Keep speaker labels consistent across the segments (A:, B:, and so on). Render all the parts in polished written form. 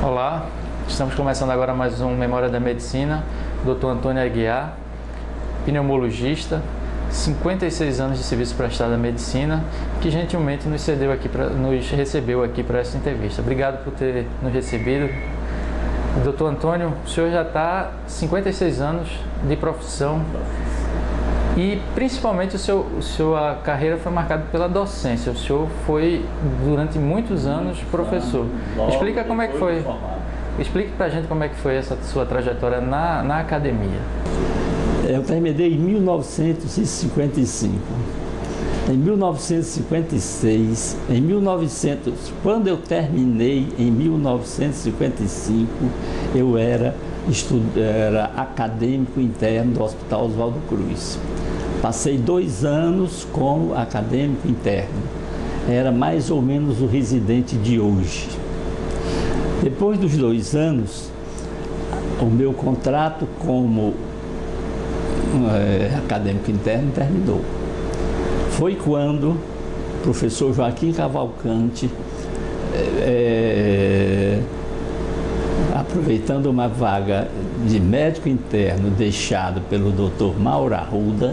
A: Olá, estamos começando agora mais um Memória da Medicina. Dr. Antônio Aguiar, pneumologista, 56 anos de serviço prestado à medicina, que gentilmente nos recebeu aqui para essa entrevista. Obrigado por ter nos recebido. Dr. Antônio, o senhor já está 56 anos de profissão e principalmente sua carreira foi marcada pela docência. O senhor foi durante muitos anos professor. Explica como é que foi. Explique para a gente como é que foi essa sua trajetória na academia.
B: Eu terminei em 1955. Em 1956, quando eu terminei em 1955, eu era acadêmico interno do Hospital Oswaldo Cruz. Passei 2 anos como acadêmico interno. Era mais ou menos o residente de hoje. Depois dos 2 anos, o meu contrato como acadêmico interno terminou. Foi quando o professor Joaquim Cavalcante, aproveitando uma vaga de médico interno deixado pelo Dr. Mauro Arruda,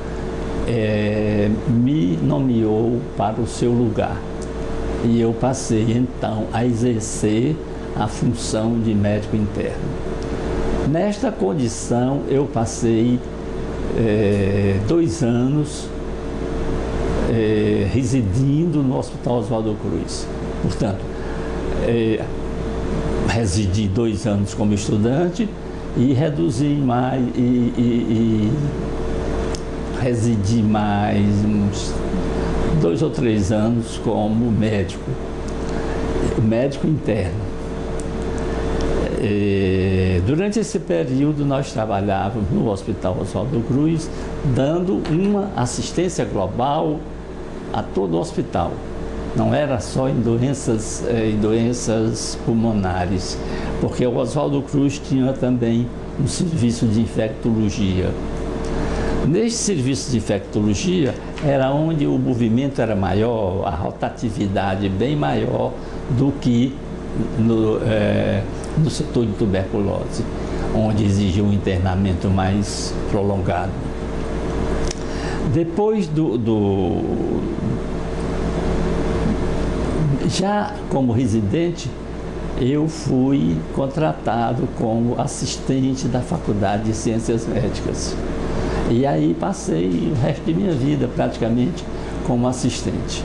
B: me nomeou para o seu lugar. E eu passei então a exercer a função de médico interno. Nesta condição eu passei 2 anos residindo no Hospital Oswaldo Cruz. Portanto, residi 2 anos como estudante e residi mais uns 2 ou 3 anos como médico interno. Durante esse período nós trabalhávamos no Hospital Oswaldo Cruz, dando uma assistência global a todo o hospital. Não era só em doenças pulmonares, porque o Oswaldo Cruz tinha também um serviço de infectologia. Neste serviço de infectologia era onde o movimento era maior, a rotatividade bem maior do que no setor de tuberculose, onde exigia um internamento mais prolongado. Depois já como residente, eu fui contratado como assistente da Faculdade de Ciências Médicas. E aí passei o resto de minha vida praticamente como assistente.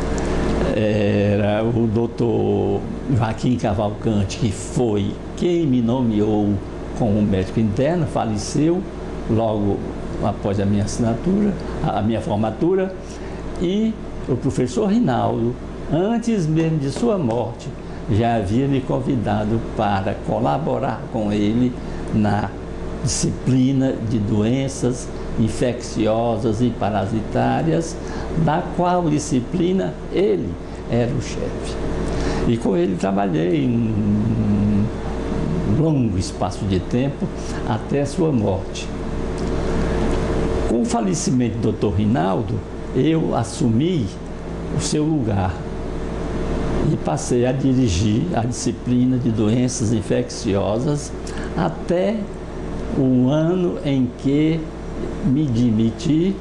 B: Era o doutor Joaquim Cavalcante, que foi quem me nomeou como médico interno, faleceu logo após a minha formatura, e o professor Rinaldo, antes mesmo de sua morte, já havia me convidado para colaborar com ele na disciplina de doenças infecciosas e parasitárias, da qual disciplina ele era o chefe. E com ele trabalhei um longo espaço de tempo até sua morte. Com o falecimento do Dr. Rinaldo, eu assumi o seu lugar e passei a dirigir a disciplina de doenças infecciosas até o ano em que me demiti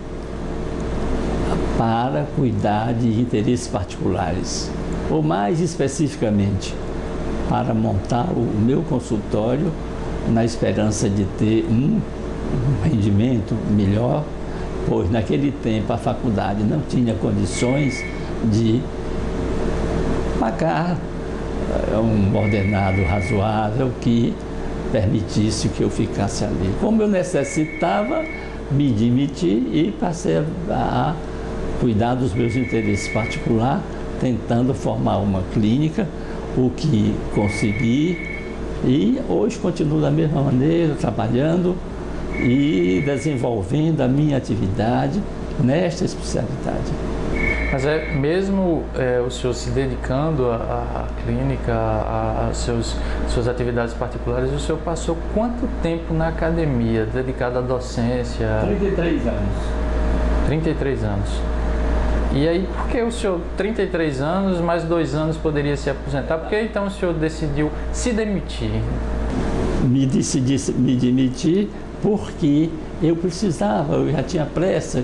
B: para cuidar de interesses particulares, ou mais especificamente, para montar o meu consultório na esperança de ter um rendimento melhor, pois naquele tempo a faculdade não tinha condições de pagar um ordenado razoável que permitisse que eu ficasse ali. Como eu necessitava, me demiti e passei a cuidar dos meus interesses particulares, tentando formar uma clínica, o que consegui, e hoje continuo da mesma maneira, trabalhando e desenvolvendo a minha atividade nesta especialidade.
A: Mas mesmo o senhor se dedicando à clínica, suas atividades particulares, o senhor passou quanto tempo na academia, dedicado à docência?
B: 33 anos.
A: 33 anos. E aí, por que o senhor, 33 anos, mais 2 anos poderia se aposentar? Por que então o senhor decidiu se demitir?
B: Decidi me demitir porque eu precisava, eu já tinha pressa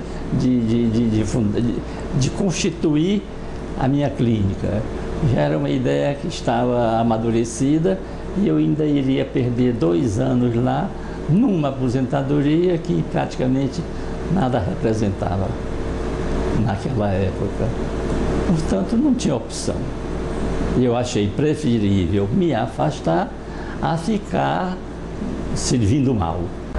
B: de constituir a minha clínica. Já era uma ideia que estava amadurecida e eu ainda iria perder 2 anos lá numa aposentadoria que praticamente nada representava naquela época. Portanto, não tinha opção. Eu achei preferível me afastar a ficar servindo mal.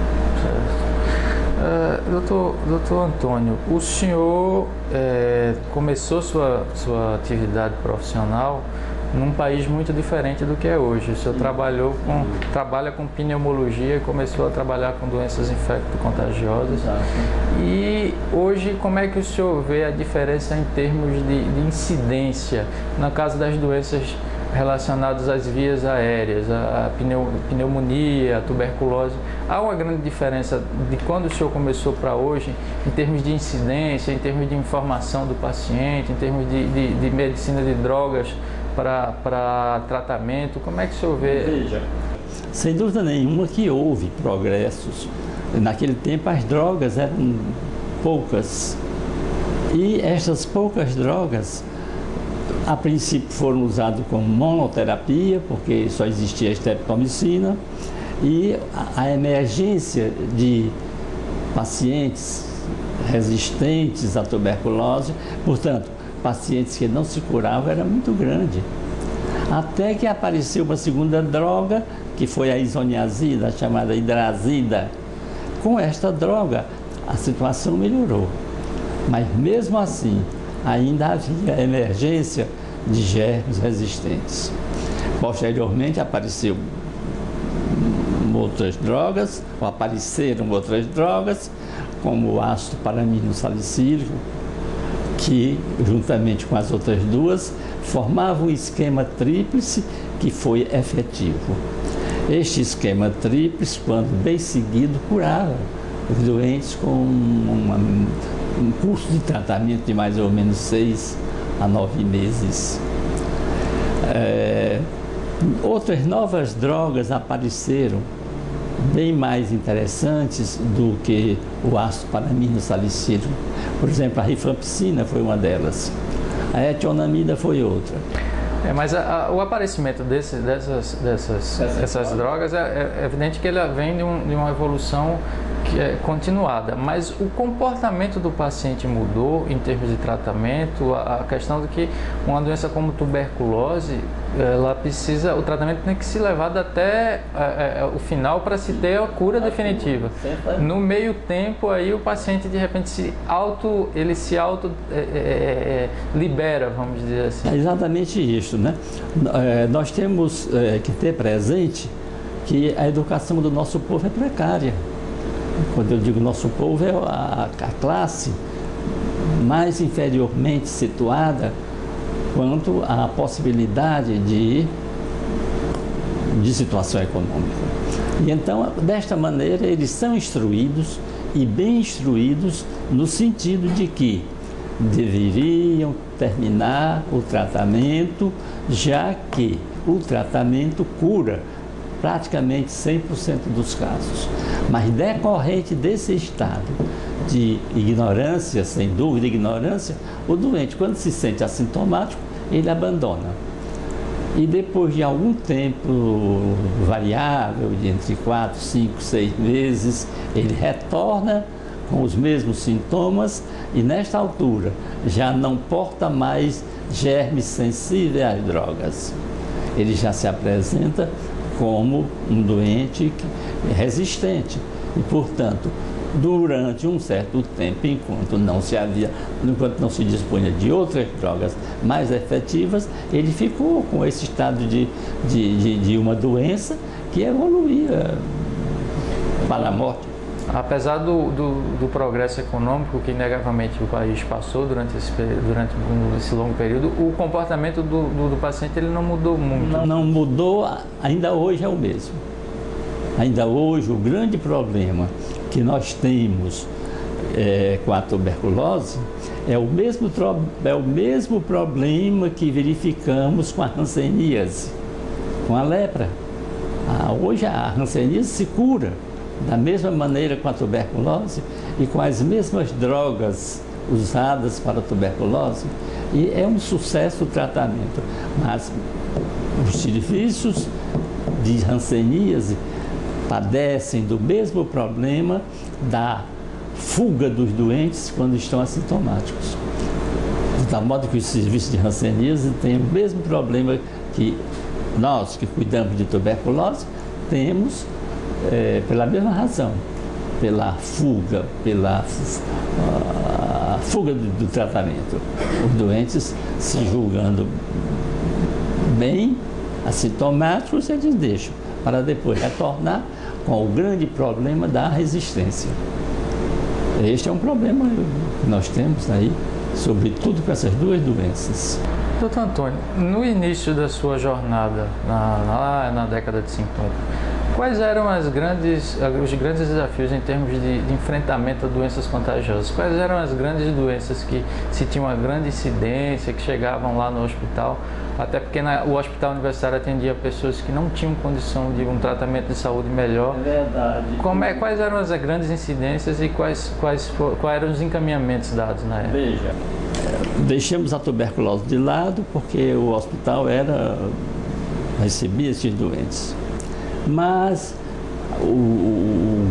A: Doutor Antônio, o senhor começou sua atividade profissional num país muito diferente do que é hoje. O senhor trabalha com pneumologia e começou a trabalhar com doenças infecto-contagiosas. E hoje, como é que o senhor vê a diferença em termos de incidência, no caso das doenças relacionadas às vias aéreas, a pneumonia, a tuberculose? Há uma grande diferença de quando o senhor começou para hoje, em termos de incidência, em termos de informação do paciente, em termos de medicina de drogas para tratamento? Como é que o senhor vê?
B: Veja, sem dúvida nenhuma que houve progressos. Naquele tempo as drogas eram poucas e essas poucas drogas a princípio foram usadas como monoterapia, porque só existia a streptomicina, e a emergência de pacientes resistentes à tuberculose, portanto, pacientes que não se curavam, era muito grande. Até que apareceu uma segunda droga, que foi a isoniazida, chamada hidrazida. Com esta droga, a situação melhorou. Mas mesmo assim, ainda havia emergência de germes resistentes. Posteriormente apareceram outras drogas, como o ácido paramino-salicílico, que, juntamente com as outras duas, formavam um esquema tríplice que foi efetivo. Este esquema tríplice, quando bem seguido, curava os doentes com um curso de tratamento de mais ou menos 6 a 9 meses. Outras novas drogas apareceram, bem mais interessantes do que o ácido paramino-salicílico. Por exemplo, a rifampicina foi uma delas, a etionamida foi outra.
A: Mas o aparecimento dessas drogas é evidente que ele vem de uma evolução que é continuada, mas o comportamento do paciente mudou em termos de tratamento. A questão de que uma doença como tuberculose, o tratamento tem que ser levado até o final para se ter a cura definitiva. No meio tempo aí o paciente de repente se auto libera, vamos dizer assim.
B: É exatamente isso, né? Nós temos que ter presente que a educação do nosso povo é precária. Quando eu digo nosso povo, é a classe mais inferiormente situada quanto à possibilidade de situação econômica. E então, desta maneira, eles são instruídos e bem instruídos no sentido de que deveriam terminar o tratamento, já que o tratamento cura praticamente 100% dos casos. Mas decorrente desse estado de ignorância, sem dúvida ignorância, o doente, quando se sente assintomático, ele abandona. E depois de algum tempo variável, de entre 4, 5, 6 meses, ele retorna com os mesmos sintomas e nesta altura já não porta mais germes sensíveis às drogas. Ele já se apresenta como um doente resistente e, portanto, durante um certo tempo, enquanto não se dispunha de outras drogas mais efetivas, ele ficou com esse estado de uma doença que evoluía para a morte.
A: Apesar do progresso econômico que inegavelmente o país passou durante esse longo período, o comportamento do paciente ele não mudou muito.
B: Não mudou, ainda hoje é o mesmo. Ainda hoje o grande problema que nós temos com a tuberculose, é o mesmo problema que verificamos com a hanseníase, com a lepra. Hoje a hanseníase se cura da mesma maneira com a tuberculose e com as mesmas drogas usadas para a tuberculose, e é um sucesso o tratamento. Mas os serviços de hanseníase padecem do mesmo problema da fuga dos doentes quando estão assintomáticos. De tal modo que os serviços de hanseníase têm o mesmo problema que nós que cuidamos de tuberculose temos, pela mesma razão, pela fuga, fuga do tratamento. Os doentes se julgando bem, assintomáticos, eles deixam, para depois retornar com o grande problema da resistência. Este é um problema que nós temos aí, sobretudo com essas duas doenças.
A: Doutor Antônio, no início da sua jornada, lá na década de 50, quais eram os grandes desafios em termos de enfrentamento a doenças contagiosas? Quais eram as grandes doenças que se tinha uma grande incidência, que chegavam lá no hospital? Até porque o hospital universitário atendia pessoas que não tinham condição de um tratamento de saúde melhor.
B: É verdade.
A: Quais eram as grandes incidências e quais eram os encaminhamentos dados na época?
B: Veja, deixamos a tuberculose de lado porque o hospital recebia esses doentes. Mas o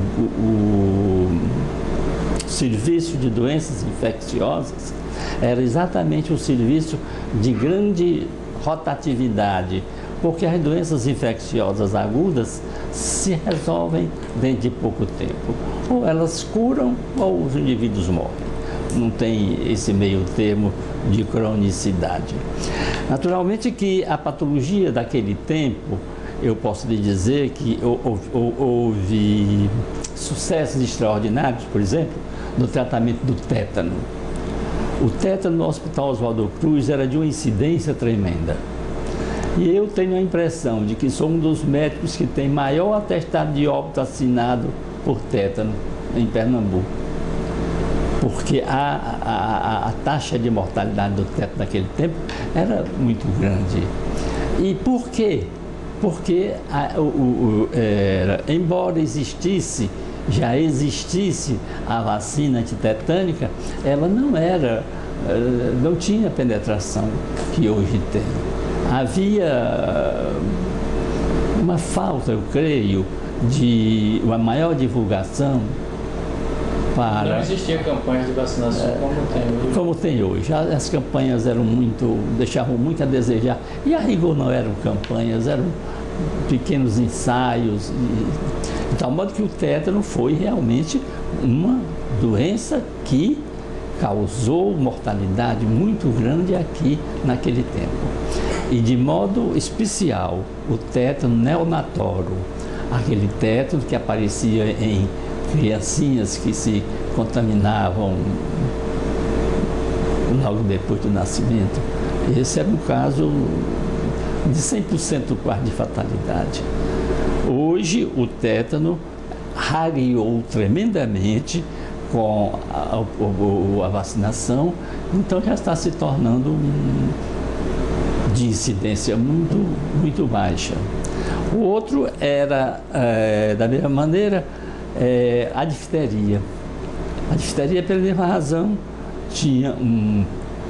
B: serviço de doenças infecciosas era exatamente um serviço de grande rotatividade, porque as doenças infecciosas agudas se resolvem dentro de pouco tempo. Ou elas curam ou os indivíduos morrem. Não tem esse meio termo de cronicidade. Naturalmente que a patologia daquele tempo, eu posso lhe dizer que houve sucessos extraordinários, por exemplo, no tratamento do tétano. O tétano no Hospital Oswaldo Cruz era de uma incidência tremenda. E eu tenho a impressão de que sou um dos médicos que tem maior atestado de óbito assinado por tétano em Pernambuco. Porque a taxa de mortalidade do tétano naquele tempo era muito grande. E por quê? Porque, embora já existisse a vacina antitetânica, ela não tinha a penetração que hoje tem. Havia uma falta, eu creio, de uma maior divulgação para...
A: Não existiam campanhas de vacinação
B: como tem hoje. As campanhas deixavam muito a desejar. E a rigor não eram campanhas, eram pequenos ensaios. De tal modo que o tétano foi realmente uma doença que causou mortalidade muito grande aqui naquele tempo. E de modo especial, o tétano neonatório, aquele tétano que aparecia em criancinhas que se contaminavam logo depois do nascimento. Esse era um caso de 100% quase de fatalidade. Hoje o tétano rareou tremendamente com a vacinação, então já está se tornando de incidência muito baixa. O outro era, da mesma maneira, a difteria. A difteria, pela mesma razão, tinha uma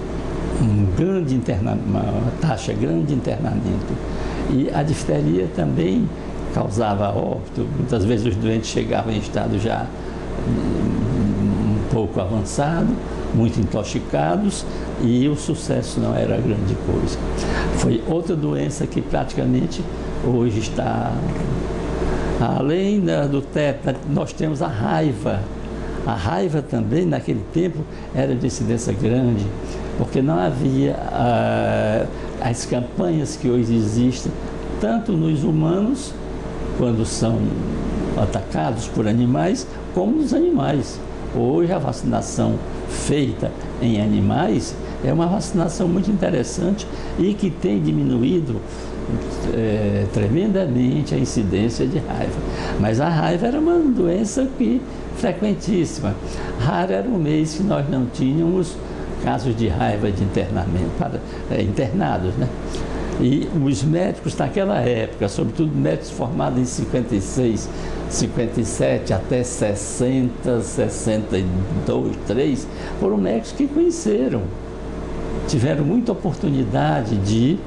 B: taxa grande de internamento. E a difteria também causava óbito. Muitas vezes os doentes chegavam em estado já um pouco avançado, muito intoxicados, e o sucesso não era grande coisa. Foi outra doença que praticamente hoje está... Além do tétano, nós temos a raiva. A raiva também, naquele tempo, era de incidência grande, porque não havia as campanhas que hoje existem, tanto nos humanos, quando são atacados por animais, como nos animais. Hoje a vacinação feita em animais é uma vacinação muito interessante e que tem diminuído tremendamente a incidência de raiva. Mas a raiva era uma doença frequentíssima. Raro era um mês que nós não tínhamos casos de raiva de internamento, internados, né? E os médicos naquela época, sobretudo médicos formados em 56, 57 até 60, 62, 3, foram médicos que conheceram, tiveram muita oportunidade de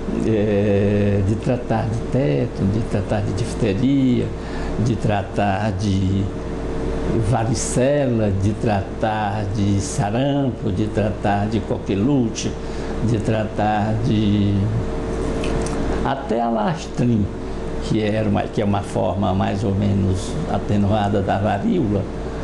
B: tratar de tétano, de tratar de difteria, de tratar de varicela, de tratar de sarampo, de tratar de coqueluche, de tratar de até a lastrim, que é uma forma mais ou menos atenuada da varíola.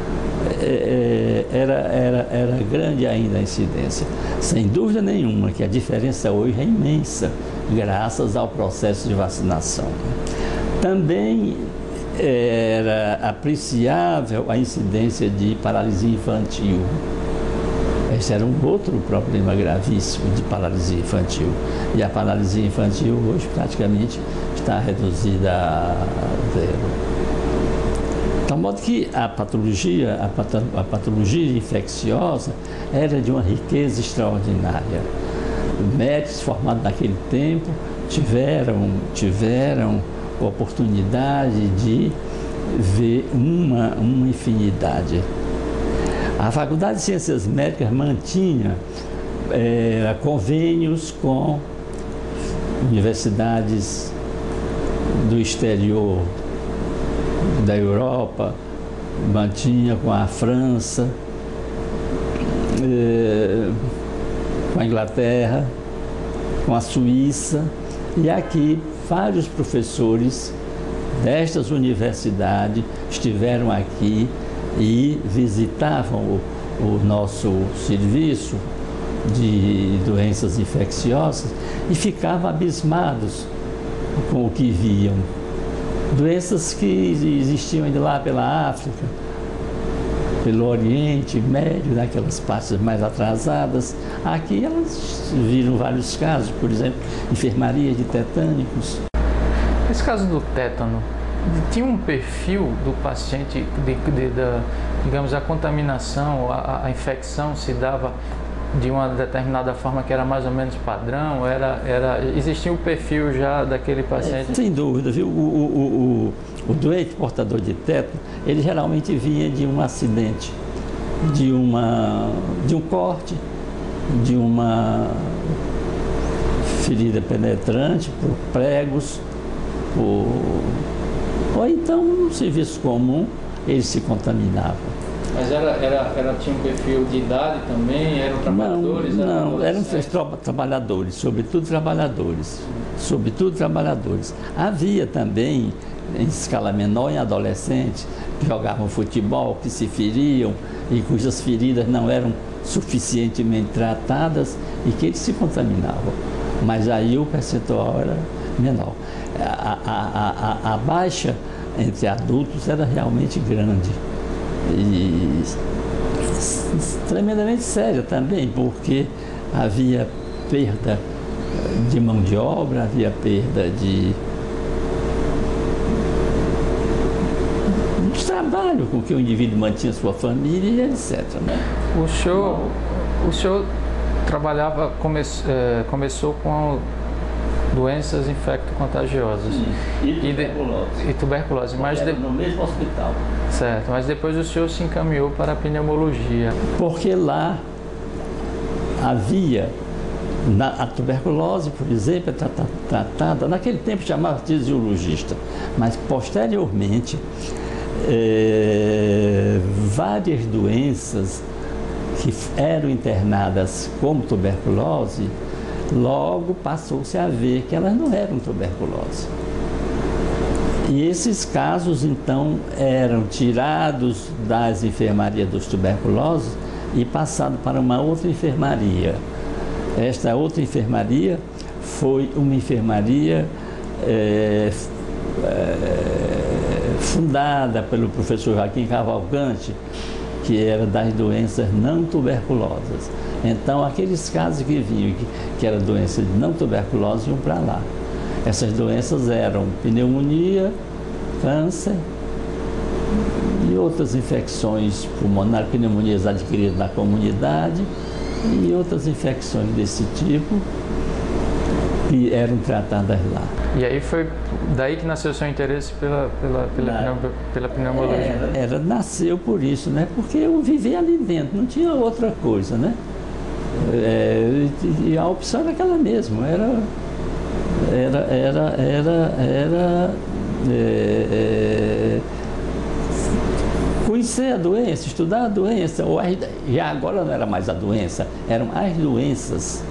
B: Era grande ainda a incidência. Sem dúvida nenhuma que a diferença hoje é imensa, graças ao processo de vacinação. Também era apreciável a incidência de paralisia infantil. Esse era um outro problema gravíssimo de paralisia infantil. E a paralisia infantil hoje praticamente está reduzida a zero. De modo que a patologia infecciosa era de uma riqueza extraordinária. Médicos formados naquele tempo tiveram oportunidade de ver uma infinidade. A Faculdade de Ciências Médicas mantinha convênios com universidades do exterior, da Europa, mantinha com a França, com a Inglaterra, com a Suíça, e aqui vários professores destas universidades estiveram aqui e visitavam o nosso serviço de doenças infecciosas e ficavam abismados com o que viam. Doenças que existiam ainda lá pela África, pelo Oriente Médio, naquelas partes mais atrasadas. Aqui elas viram vários casos, por exemplo, enfermaria de tetânicos.
A: Esse caso do tétano, tinha um perfil do paciente, digamos, a contaminação, a infecção se dava de uma determinada forma que era mais ou menos padrão? Existia um perfil já daquele paciente?
B: Sem dúvida, viu? O doente portador de tétano, ele geralmente vinha de um acidente, de um corte, de uma ferida penetrante por pregos, ou então, no serviço comum, ele se contaminava.
A: Mas tinha um perfil de idade também? Eram trabalhadores?
B: Não, eram trabalhadores, sobretudo trabalhadores. Havia também, em escala menor, em adolescentes, que jogavam futebol, que se feriam e cujas feridas não eram suficientemente tratadas e que eles se contaminavam. Mas aí o percentual era menor. A baixa entre adultos era realmente grande e tremendamente séria também, porque havia perda de mão de obra, havia perda de trabalho com que o indivíduo mantinha sua família, etc. Né?
A: O senhor trabalhava, começou com doenças infecto-contagiosas e tuberculose, mas
B: no mesmo hospital.
A: Certo, mas depois o senhor se encaminhou para a pneumologia.
B: Porque lá havia a tuberculose, por exemplo, tratada, naquele tempo chamava tisiologista, mas posteriormente várias doenças que eram internadas como tuberculose, logo passou-se a ver que elas não eram tuberculose. E esses casos, então, eram tirados das enfermarias dos tuberculosos e passados para uma outra enfermaria. Esta outra enfermaria foi uma enfermaria fundada pelo professor Joaquim Cavalcante, que era das doenças não tuberculosas. Então, aqueles casos que vinham, que era doença de não tuberculose, iam para lá. Essas doenças eram pneumonia, câncer e outras infecções pulmonares, pneumonias adquiridas na comunidade e outras infecções desse tipo que eram tratadas lá.
A: E aí foi daí que nasceu o seu interesse pela pneumologia?
B: Nasceu por isso, né? Porque eu vivia ali dentro, não tinha outra coisa, né? E a opção era aquela mesma, conhecer a doença, estudar a doença, e agora não era mais a doença, eram as doenças,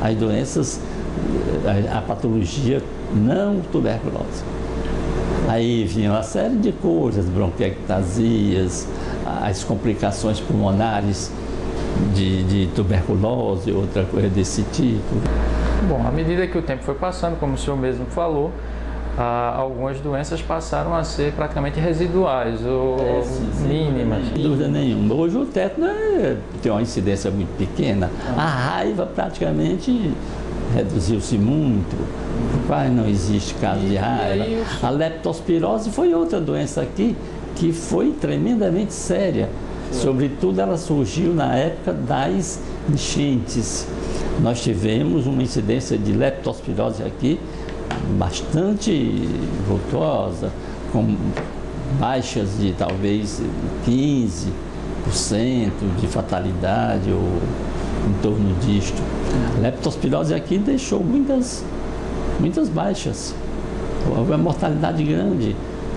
B: a patologia não tuberculose. Aí vinha uma série de coisas, bronquiectasias, as complicações pulmonares de tuberculose, outra coisa desse tipo.
A: Bom, à medida que o tempo foi passando, como o senhor mesmo falou, algumas doenças passaram a ser praticamente residuais ou mínimas.
B: Sem dúvida nenhuma. Hoje o tétano tem uma incidência muito pequena. A raiva praticamente reduziu-se muito. Quase não existe caso de raiva. A leptospirose foi outra doença aqui que foi tremendamente séria. Sobretudo ela surgiu na época das enchentes. Nós tivemos uma incidência de leptospirose aqui bastante vultuosa, com baixas de talvez 15% de fatalidade ou em torno disto. A leptospirose aqui deixou muitas baixas, uma mortalidade grande.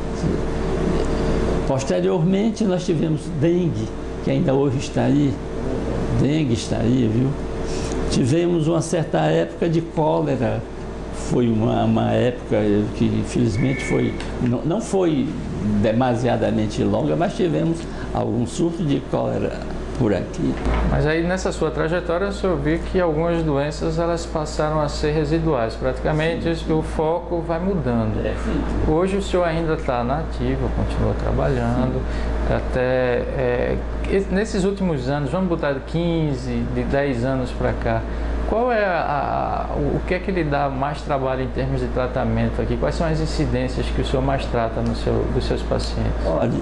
B: Posteriormente nós tivemos dengue, que ainda hoje está aí. Dengue está aí, viu? Tivemos uma certa época de cólera. Foi uma época que infelizmente não foi demasiadamente longa, mas tivemos algum surto de cólera por aqui.
A: Mas aí nessa sua trajetória o senhor viu que algumas doenças elas passaram a ser residuais, praticamente o foco vai mudando. Hoje o senhor ainda está na ativa, continua trabalhando, até nesses últimos anos, vamos botar de 15, de 10 anos para cá, qual é o que é que lhe dá mais trabalho em termos de tratamento aqui? Quais são as incidências que o senhor mais trata dos seus pacientes?
B: Olha,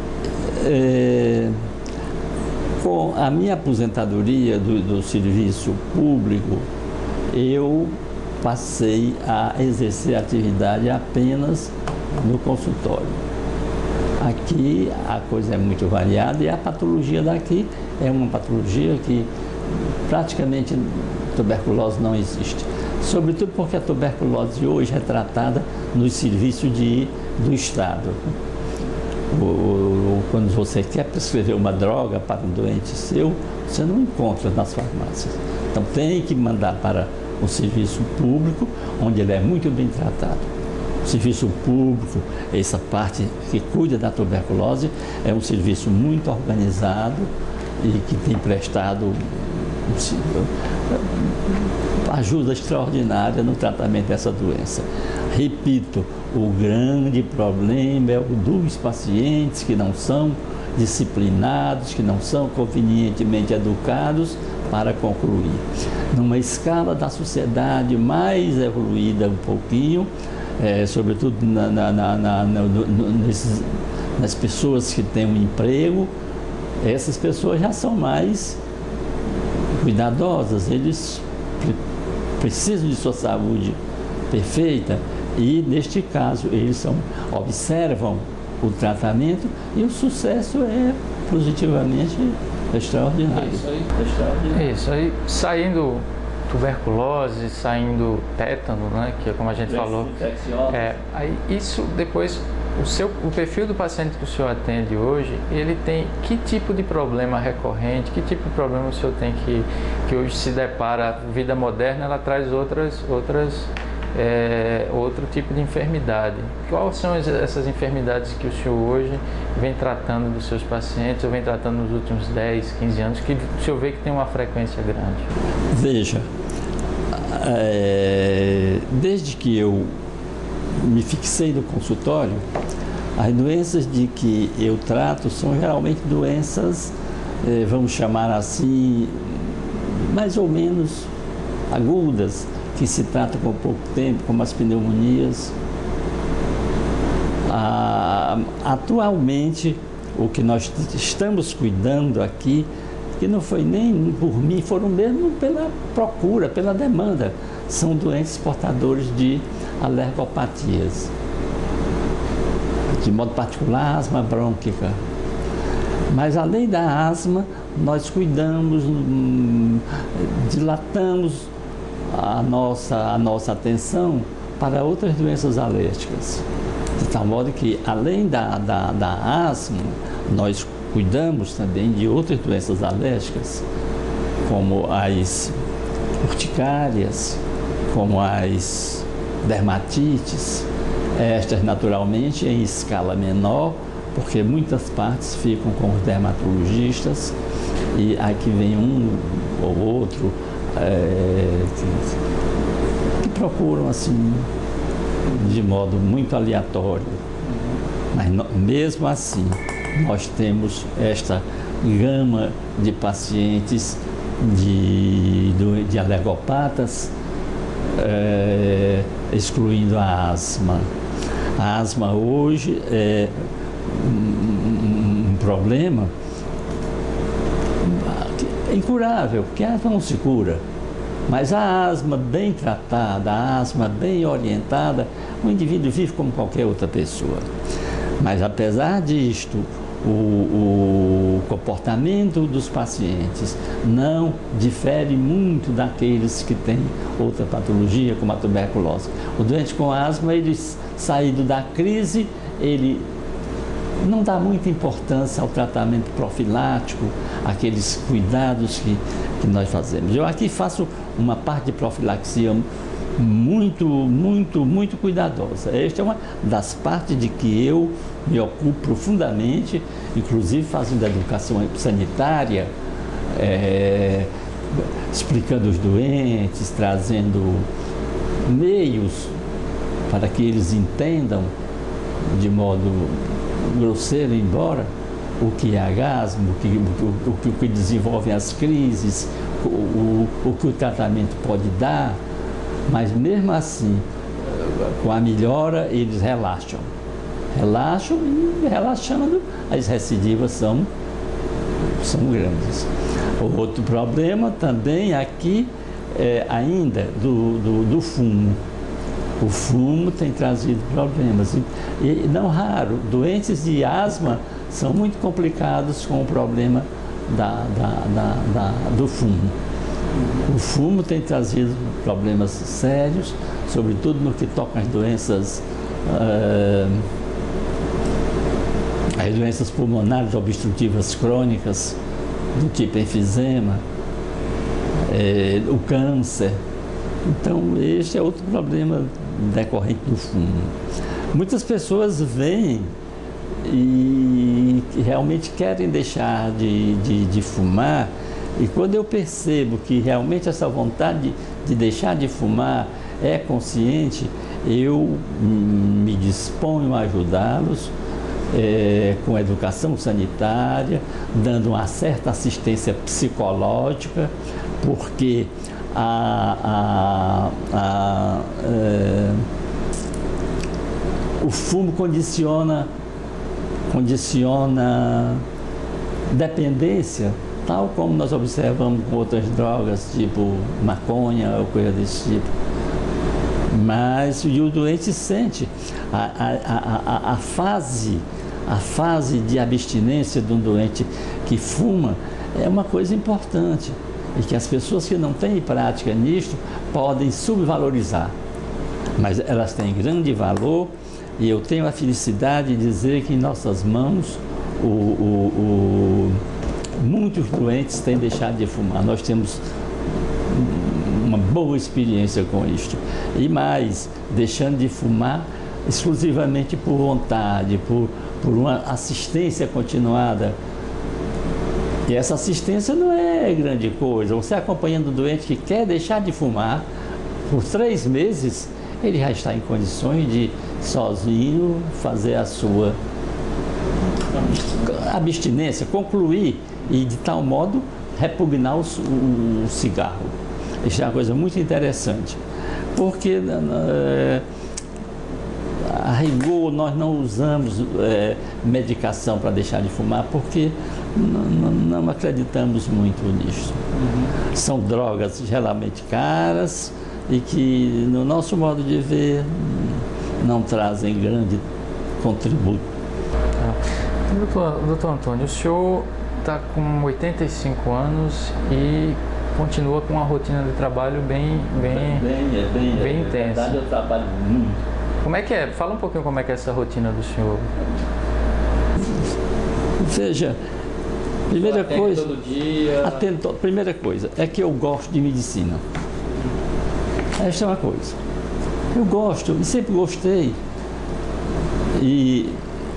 B: com a minha aposentadoria do serviço público, eu passei a exercer atividade apenas no consultório. Aqui a coisa é muito variada e a patologia daqui é uma patologia que praticamente tuberculose não existe. Sobretudo porque a tuberculose hoje é tratada no serviço do Estado. Quando você quer prescrever uma droga para um doente seu, você não encontra nas farmácias. Então tem que mandar para o serviço público, onde ele é muito bem tratado. O serviço público, essa parte que cuida da tuberculose, é um serviço muito organizado e que tem prestado ajuda extraordinária no tratamento dessa doença. Repito, o grande problema é o dos pacientes que não são disciplinados, que não são convenientemente educados para concluir. Numa escala da sociedade mais evoluída um pouquinho, sobretudo nas pessoas que têm um emprego, essas pessoas já são mais cuidadosas, eles precisam de sua saúde perfeita e, neste caso, eles observam o tratamento e o sucesso é positivamente extraordinário.
A: Isso aí, saindo tuberculose, saindo tétano, né, que é como a gente falou. Aí isso depois, o perfil do paciente que o senhor atende hoje, ele tem que tipo de problema recorrente, que tipo de problema o senhor tem que hoje se depara, a vida moderna ela traz outro tipo de enfermidade. Quais são essas enfermidades que o senhor hoje vem tratando dos seus pacientes, ou vem tratando nos últimos 10, 15 anos, que o senhor vê que tem uma frequência grande?
B: Veja, desde que eu me fixei no consultório, as doenças de que eu trato são geralmente doenças, vamos chamar assim, mais ou menos agudas, que se tratam com pouco tempo, como as pneumonias. Atualmente, o que nós estamos cuidando aqui, que não foi nem por mim, foram mesmo pela procura, pela demanda, são doentes portadores de alergopatias, de modo particular, asma brônquica. Mas além da asma, nós cuidamos, dilatamos a nossa atenção para outras doenças alérgicas. De tal modo que, além da asma, nós cuidamos também de outras doenças alérgicas, como as urticárias, como as dermatites, estas naturalmente em escala menor, porque muitas partes ficam com os dermatologistas e aqui vem um ou outro que procuram assim de modo muito aleatório, mas mesmo assim nós temos esta gama de pacientes de alergopatas, excluindo a asma. A asma hoje é um problema incurável, porque a asma não se cura. Mas a asma bem tratada, a asma bem orientada, o indivíduo vive como qualquer outra pessoa. Mas apesar disto, o comportamento dos pacientes não difere muito daqueles que têm outra patologia, como a tuberculose. O doente com asma, ele saído da crise, ele não dá muita importância ao tratamento profilático, aqueles cuidados que nós fazemos. Eu aqui faço uma parte de profilaxia muito cuidadosa. Esta é uma das partes de que eu me ocupo profundamente, inclusive fazendo educação sanitária, explicando os doentes, trazendo meios para que eles entendam de modo grosseiro, embora, o que é agasmo, o que desenvolve as crises, o que o tratamento pode dar, mas mesmo assim, com a melhora, eles relaxam e relaxando, as recidivas são grandes. O outro problema também aqui ainda do fumo. O fumo tem trazido problemas e não raro, doentes de asma são muito complicados com o problema do fumo. O fumo tem trazido problemas sérios, sobretudo no que toca às doenças pulmonares obstrutivas crônicas, do tipo enfisema, o câncer. Então, este é outro problema decorrente do fumo. Muitas pessoas vêm e realmente querem deixar de fumar, e quando eu percebo que realmente essa vontade de deixar de fumar é consciente, eu me disponho a ajudá-los com educação sanitária, dando uma certa assistência psicológica, porque o fumo condiciona dependência, tal como nós observamos com outras drogas, tipo maconha ou coisa desse tipo. Mas o doente sente a fase de abstinência de um doente que fuma é uma coisa importante, e que as pessoas que não têm prática nisto podem subvalorizar, mas elas têm grande valor, e eu tenho a felicidade de dizer que em nossas mãos muitos doentes têm deixado de fumar. Nós temos uma boa experiência com isto, e mais, deixando de fumar exclusivamente por vontade, por uma assistência continuada. E essa assistência não é grande coisa. Você acompanhando o doente que quer deixar de fumar, por 3 meses, ele já está em condições de, sozinho, fazer a sua abstinência, concluir e, de tal modo, repugnar o cigarro. Isso é uma coisa muito interessante. Porque a rigor nós não usamos medicação para deixar de fumar, porque não acreditamos muito nisso. São drogas geralmente caras e que, no nosso modo de ver, não trazem grande contributo.
A: Doutor Antônio, o senhor está com 85 anos e continua com uma rotina de trabalho bem intensa.
B: Na verdade, eu trabalho muito.
A: Como é que é? Fala um pouquinho como é que é essa rotina do senhor.
B: Veja, primeira coisa,
A: todo dia.
B: Primeira coisa é que eu gosto de medicina. Esta é uma coisa. Eu gosto e sempre gostei. E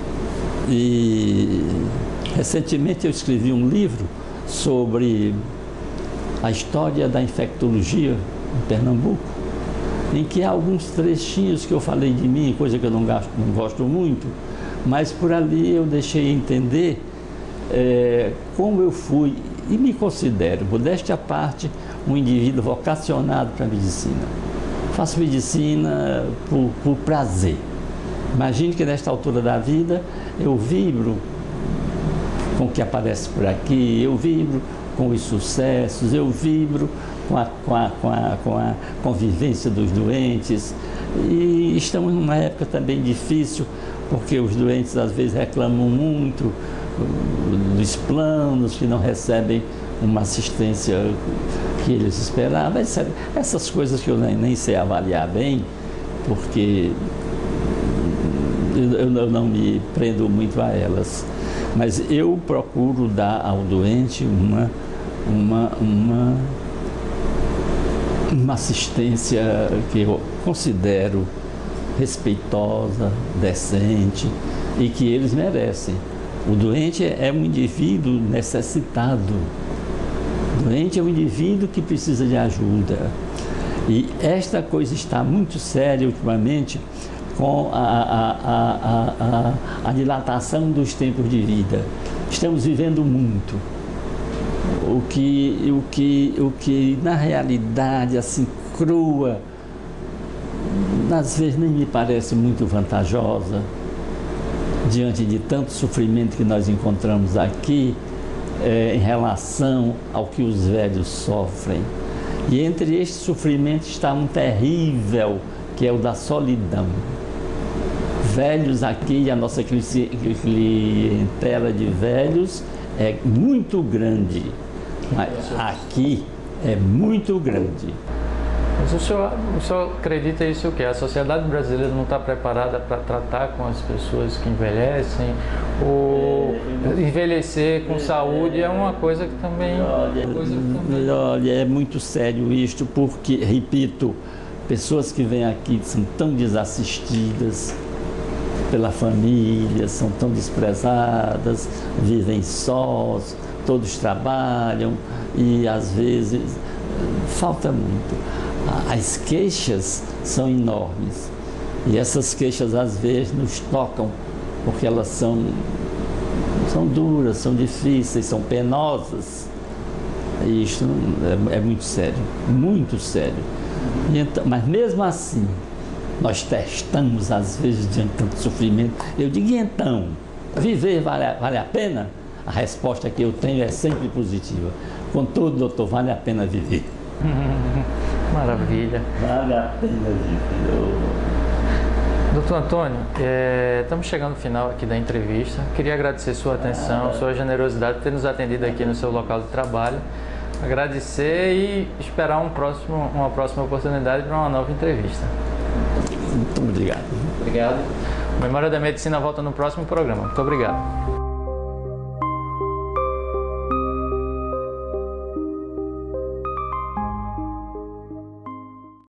B: recentemente eu escrevi um livro sobre a história da infectologia em Pernambuco, em que há alguns trechinhos que eu falei de mim, coisa que eu não gosto muito, mas por ali eu deixei entender como eu fui e me considero, modéstia à parte, um indivíduo vocacionado para a medicina. Faço medicina por prazer. Imagine que nesta altura da vida eu vibro com o que aparece por aqui, eu vibro com os sucessos, eu vibro com a convivência dos doentes. E estamos numa época também difícil, porque os doentes às vezes reclamam muito dos planos, que não recebem uma assistência que eles esperavam. Essas coisas que eu nem sei avaliar bem, porque eu não me prendo muito a elas. Mas eu procuro dar ao doente uma assistência que eu considero respeitosa, decente e que eles merecem. O doente é um indivíduo necessitado. O doente é um indivíduo que precisa de ajuda. E esta coisa está muito séria ultimamente com a dilatação dos tempos de vida. Estamos vivendo muito. O que na realidade, assim, crua, às vezes nem me parece muito vantajosa, diante de tanto sofrimento que nós encontramos aqui, em relação ao que os velhos sofrem. E entre este sofrimento está um terrível, que é o da solidão. Velhos aqui, a nossa clientela de velhos é muito grande. Mas aqui é muito grande.
A: Mas o senhor acredita isso o quê? A sociedade brasileira não está preparada para tratar com as pessoas que envelhecem? Ou envelhecer com saúde é uma coisa que também...
B: Olha, é muito sério isto, porque, repito, pessoas que vêm aqui são tão desassistidas pela família, são tão desprezadas, vivem sós, todos trabalham e às vezes falta muito. As queixas são enormes e essas queixas às vezes nos tocam porque elas são duras, são difíceis, são penosas. E isto é muito sério, muito sério. Então, mas mesmo assim, nós testamos às vezes diante de tanto sofrimento. Eu digo, e então, viver vale a pena? A resposta que eu tenho é sempre positiva. Contudo, doutor, vale a pena viver.
A: Maravilha.
B: Vale a pena viver.
A: Doutor Antônio, estamos chegando no final aqui da entrevista. Queria agradecer sua atenção, sua generosidade por ter nos atendido aqui no seu local de trabalho. Agradecer e esperar uma próxima oportunidade para uma nova entrevista.
B: Muito obrigado.
A: Obrigado. Memória da Medicina volta no próximo programa. Muito obrigado.